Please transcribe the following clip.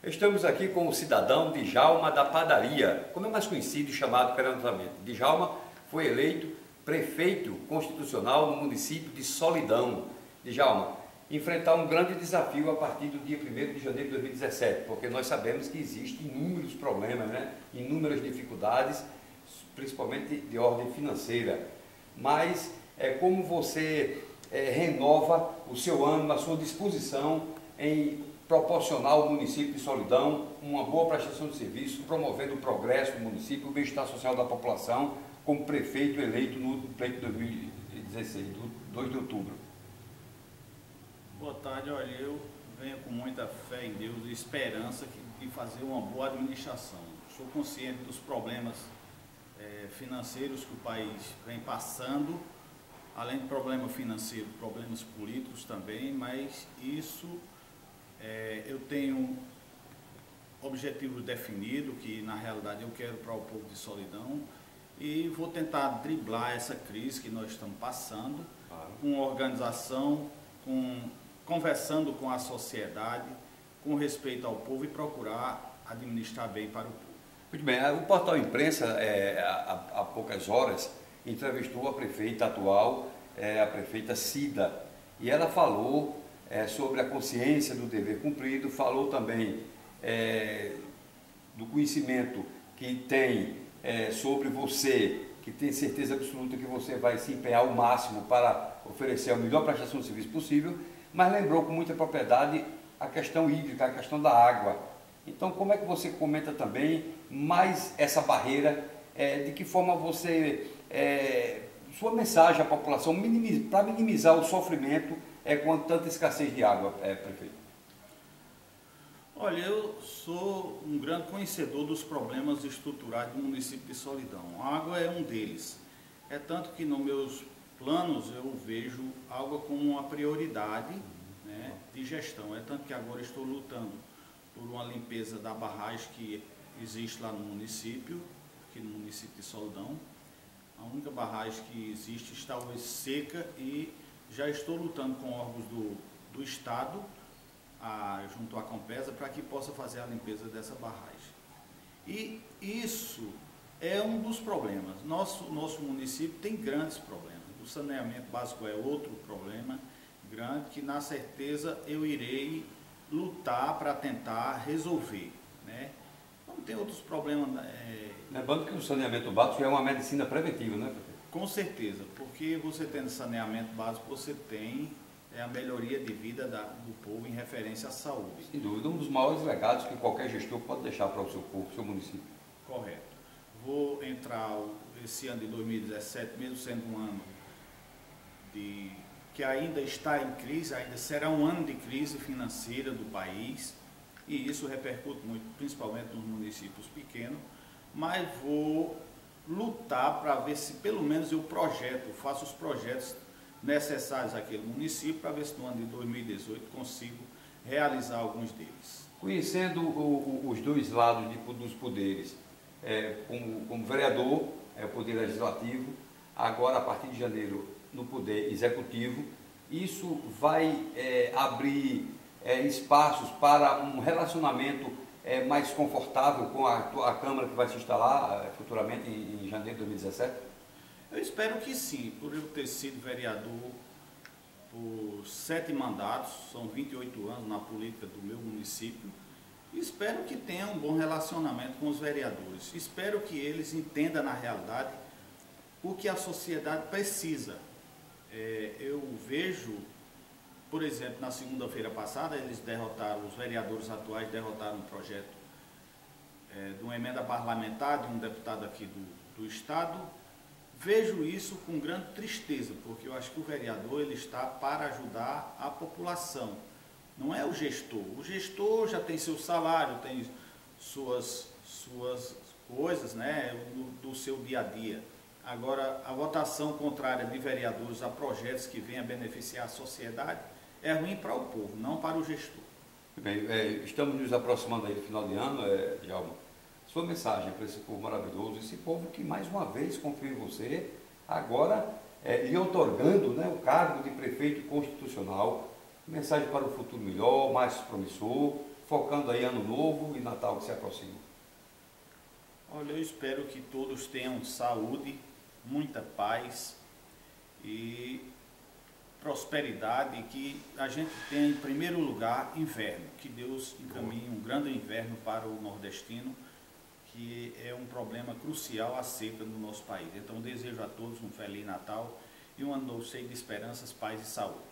Estamos aqui com o cidadão Djalma da Padaria, como é mais conhecido e chamado carinhosamente. Djalma foi eleito prefeito constitucional no município de Solidão. Djalma, enfrentar um grande desafio a partir do dia 1º de janeiro de 2017, porque nós sabemos que existem inúmeros problemas, inúmeras dificuldades, principalmente de ordem financeira. Mas como você renova o seu ânimo, a sua disposição em proporcionar ao município de Solidão uma boa prestação de serviço, promovendo o progresso do município, o bem-estar social da população, como prefeito eleito no pleito de 2016, 2 de outubro. Boa tarde, olha, eu venho com muita fé em Deus e esperança de fazer uma boa administração. Sou consciente dos problemas financeiros que o país vem passando, além de problema financeiro, problemas políticos também, mas isso eu tenho objetivos definidos, que na realidade eu quero para o povo de Solidão, e vou tentar driblar essa crise que nós estamos passando, com organização, conversando com a sociedade, com respeito ao povo e procurar administrar bem para o povo. Muito bem, o Portal Imprensa, há poucas horas, entrevistou a prefeita atual, a prefeita Cida, e ela falou sobre a consciência do dever cumprido, falou também do conhecimento que tem sobre você, que tem certeza absoluta que você vai se empenhar ao máximo para oferecer a melhor prestação de serviço possível, mas lembrou com muita propriedade a questão hídrica, a questão da água. Então, como é que você comenta também mais essa barreira, de que forma você, sua mensagem à população, para minimizar o sofrimento com tanta escassez de água, prefeito? Olha, eu sou um grande conhecedor dos problemas estruturais do município de Solidão. A água é um deles. É tanto que nos meus planos eu vejo água como uma prioridade de gestão. É tanto que agora estou lutando por uma limpeza da barragem que existe lá no município, aqui no município de Solidão. A única barragem que existe está hoje seca e já estou lutando com órgãos do Estado, junto à Compesa, para que possa fazer a limpeza dessa barragem. E isso é um dos problemas. Nosso município tem grandes problemas. O saneamento básico é outro problema grande, que na certeza eu irei lutar para tentar resolver. Então tem outros problemas. Lembrando que o saneamento básico é uma medicina preventiva, né, prefeito? Com certeza, porque você tendo saneamento básico, você tem a melhoria de vida do povo em referência à saúde. Sem dúvida, um dos maiores legados que qualquer gestor pode deixar para o seu povo, o seu município. Correto. Vou entrar esse ano de 2017, mesmo sendo um ano que ainda está em crise, ainda será um ano de crise financeira do país, e isso repercute muito, principalmente nos municípios pequenos, mas vou lutar para ver se pelo menos eu faço os projetos necessários àquele município, para ver se no ano de 2018 consigo realizar alguns deles. Conhecendo os dois lados dos poderes, como vereador, o poder legislativo, agora a partir de janeiro no poder executivo, isso vai abrir espaços para um relacionamento mais confortável com a Câmara que vai se instalar futuramente em janeiro de 2017? Eu espero que sim, por eu ter sido vereador por 7 mandatos, são 28 anos na política do meu município, e espero que tenha um bom relacionamento com os vereadores. Espero que eles entendam na realidade o que a sociedade precisa. Eu vejo, por exemplo, na segunda-feira passada, os vereadores atuais derrotaram um projeto de uma emenda parlamentar de um deputado aqui do Estado. Vejo isso com grande tristeza, porque eu acho que o vereador ele está para ajudar a população, não é o gestor. O gestor já tem seu salário, tem suas coisas, do seu dia a dia. Agora, a votação contrária de vereadores a projetos que venham a beneficiar a sociedade é ruim para o povo, não para o gestor. Bem, estamos nos aproximando aí do final de ano, Djalma. Sua mensagem para esse povo maravilhoso, esse povo que mais uma vez confia em você, agora lhe otorgando o cargo de prefeito constitucional, mensagem para o futuro melhor, mais promissor, focando aí Ano Novo e Natal que se aproxima? Olha, eu espero que todos tenham saúde, muita paz e prosperidade, que a gente tenha em primeiro lugar inverno, que Deus encaminhe um grande inverno para o nordestino, que é um problema crucial a seca no nosso país. Então desejo a todos um Feliz Natal e um ano novo cheio de esperanças, paz e saúde.